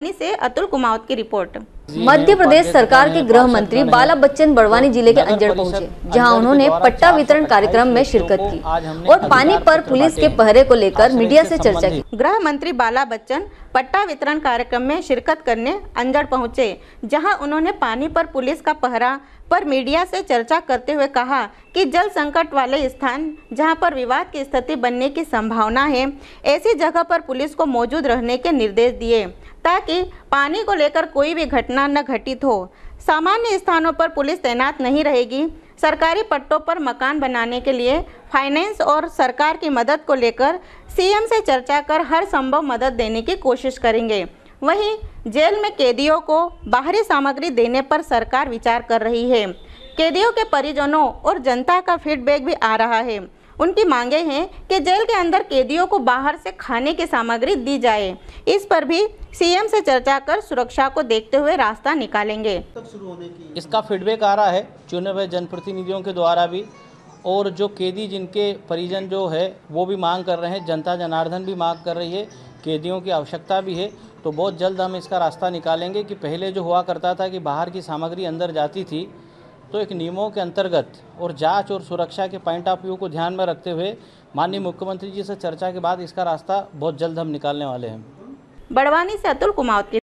से अतुल कुमावत की रिपोर्ट। मध्य प्रदेश सरकार के गृह मंत्री बाला बच्चन बड़वानी जिले के अंजड़ पहुंचे, जहां उन्होंने पट्टा वितरण कार्यक्रम में शिरकत की और पानी पर पुलिस के पहरे को लेकर मीडिया से चर्चा की। गृह मंत्री बाला बच्चन पट्टा वितरण कार्यक्रम में शिरकत करने अंजड़ पहुंचे, जहां उन्होंने पानी पर पुलिस का पहरा पर मीडिया से चर्चा करते हुए कहा कि जल संकट वाले स्थान जहां पर विवाद की स्थिति बनने की संभावना है, ऐसी जगह पर पुलिस को मौजूद रहने के निर्देश दिए ताकि पानी को लेकर कोई भी घटना न घटित हो। सामान्य स्थानों पर पुलिस तैनात नहीं रहेगी। सरकारी पट्टों पर मकान बनाने के लिए फाइनेंस और सरकार की मदद को लेकर सीएम से चर्चा कर हर संभव मदद देने की कोशिश करेंगे। वहीं जेल में कैदियों को बाहरी सामग्री देने पर सरकार विचार कर रही है। कैदियों के परिजनों और जनता का फीडबैक भी आ रहा है। उनकी मांगे हैं कि जेल के अंदर कैदियों को बाहर से खाने की सामग्री दी जाए। इस पर भी सीएम से चर्चा कर सुरक्षा को देखते हुए रास्ता निकालेंगे। इसका फीडबैक आ रहा है चुने हुए जनप्रतिनिधियों के द्वारा भी, और जो कैदी जिनके परिजन जो है वो भी मांग कर रहे हैं, जनता जनार्दन भी मांग कर रही है, कैदियों की आवश्यकता भी है। तो बहुत जल्द हम इसका रास्ता निकालेंगे कि पहले जो हुआ करता था कि बाहर की सामग्री अंदर जाती थी, तो एक नियमों के अंतर्गत और जांच और सुरक्षा के पॉइंट ऑफ व्यू को ध्यान में रखते हुए माननीय मुख्यमंत्री जी से चर्चा के बाद इसका रास्ता बहुत जल्द हम निकालने वाले हैं। बड़वानी से अतुल कुमावत की